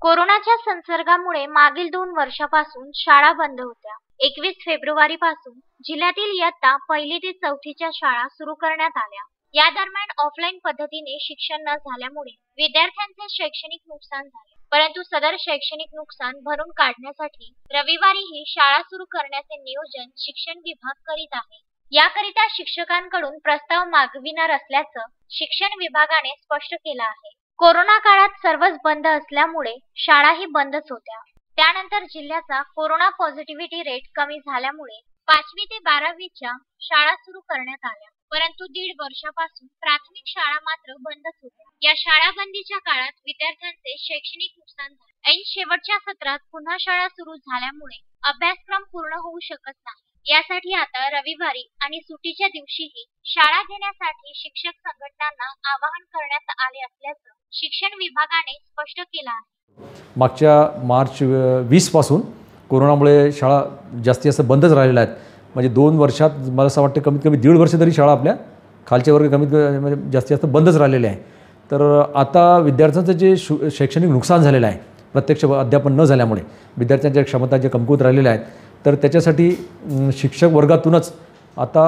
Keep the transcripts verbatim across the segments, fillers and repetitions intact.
कोरोनाच्या संसर्गामुळे मागील दोन वर्षापासून शाळा बंद होत्या. एकवीस फेब्रुवारी पासून जिल्ह्यातील इयत्ता पहिली ते चौथीच्या शाळा सुरू करण्यात आल्या. या दरम्यान ऑफलाईन पद्धतीने शिक्षण न झाल्यामुळे विद्यार्थ्यांचे शैक्षणिक नुकसान झाले. परंतु सदर शैक्षणिक नुकसान भरून काढण्यासाठी रविवारीही शाळा सुरू करण्याचे नियोजन शिक्षण विभाग करीत आहे. याकरिता शिक्षकांकडून प्रस्ताव मागविणार असल्याचं शिक्षण विभागाने स्पष्ट केलं आहे. कोरोना काळात सर्वच बंद असल्यामुळे शाळाही बंदच होत्या. त्यानंतर जिल्ह्याचा कोरोना पॉझिटिव्हिटी रेट कमी झाल्यामुळे पाचवी ते बारावीच्या शाळा सुरू करण्यात आल्या. परंतु दीड वर्षापासून प्राथमिक शाळा मात्र बंदच होत्या. या शाळाबंदीच्या काळात विद्यार्थ्यांचे शैक्षणिक नुकसान झाले. ऐन शेवटच्या सत्रात पुन्हा शाळा सुरू झाल्यामुळे अभ्यासक्रम पूर्ण होऊ शकत नाही. यासाठी आता रविवारी आणि सुट्टीच्या दिवशीही शाळा घेण्यासाठी शिक्षक संघटनांना आवाहन करण्यात आले असल्याचं शिक्षण विभागाने स्पष्ट केलं आहे. मागच्या मार्च वीस पासून कोरोनामुळे शाळा जास्तीत जास्त बंदच राहिलेल्या आहेत. म्हणजे दोन वर्षात मला असं वाटतं कमीत कमी दीड वर्ष तरी शाळा आपल्या खालचे वर्ग कमीत कमी म्हणजे जास्तीत जास्त बंदच राहिलेले आहे. तर आता विद्यार्थ्यांचं जे शु शैक्षणिक नुकसान झालेलं आहे प्रत्यक्ष अध्यापन न झाल्यामुळे विद्यार्थ्यांच्या क्षमता जे कमकुवत राहिलेल्या आहेत, तर त्याच्यासाठी शिक्षक वर्गातूनच आता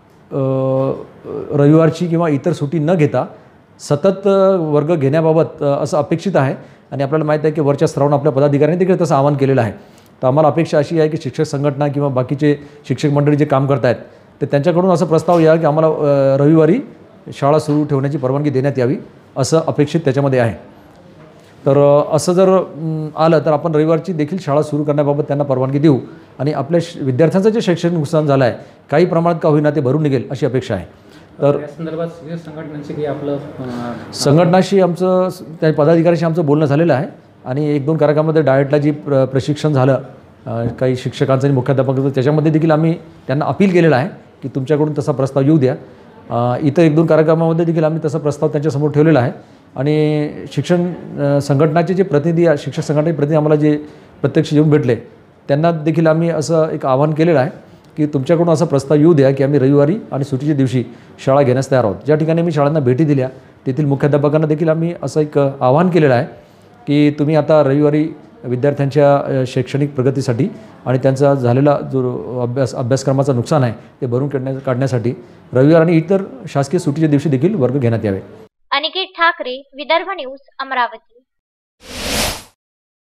रविवारची किंवा इतर सुट्टी न घेता सतत वर्ग घेण्याबाबत असं अपेक्षित आहे. आणि आपल्याला माहीत आहे की वरच्या स्तरावरून आपल्या पदाधिकाऱ्यांनी देखील तसं आवाहन केलेलं आहे. तर आम्हाला अपेक्षा अशी आहे की शिक्षक संघटना किंवा बाकीचे शिक्षक मंडळी जे काम करत आहेत तर त्यांच्याकडून असं प्रस्ताव या की आम्हाला रविवारी शाळा सुरू ठेवण्याची परवानगी देण्यात यावी असं अपेक्षित त्याच्यामध्ये आहे. तर असं जर आलं तर आपण रविवारची देखील शाळा सुरू करण्याबाबत त्यांना परवानगी देऊ आणि आपल्या शैक्षणिक जे शैक्षणिक नुकसान झालं आहे काही प्रमाणात का होईना ते भरून निघेल अशी अपेक्षा आहे. तर या संदर्भात संघटनांशी की आपलं संघटनाशी आमचं त्या पदाधिकाऱ्यांशी आमचं बोलणं झालेलं आहे आणि एक दोन कार्यक्रमामध्ये डायटला जी प्र प्रशिक्षण झालं काही शिक्षकांचं आणि मुख्याध्यापकांचं त्याच्यामध्ये देखील आम्ही त्यांना अपील केलेलं आहे की तुमच्याकडून तसा प्रस्ताव येऊ द्या. इतर एक दोन कार्यक्रमामध्ये देखील आम्ही तसा प्रस्ताव त्यांच्यासमोर ठेवलेला आहे. आणि शिक्षण संघटनाचे जे प्रतिनिधी शिक्षक संघटनेचे प्रतिनिधी आम्हाला जे प्रत्यक्ष येऊन भेटले त्यांना देखील आम्ही असं एक आवाहन केलेलं आहे की तुमच्याकडून असा प्रस्ताव येऊ द्या की आम्ही रविवारी आणि सुट्टीच्या दिवशी शाळा घेण्यास तयार आहोत. ज्या ठिकाणी मी शाळांना भेटी दिल्या तेथील मुख्याध्यापकांना देखील आम्ही असं एक आवाहन केलेलं आहे की तुम्ही आता रविवारी विद्यार्थ्यांच्या शैक्षणिक प्रगतीसाठी आणि त्यांचा झालेला जो अभ्यास अभ्यासक्रमाचं नुकसान आहे ते भरून काढण्या काढण्यासाठी रविवार आणि इतर शासकीय सुट्टीच्या दिवशी देखील वर्ग घेण्यात यावे. अनिकेत ठाकरे, विदर्भ न्यूज, अमरावती.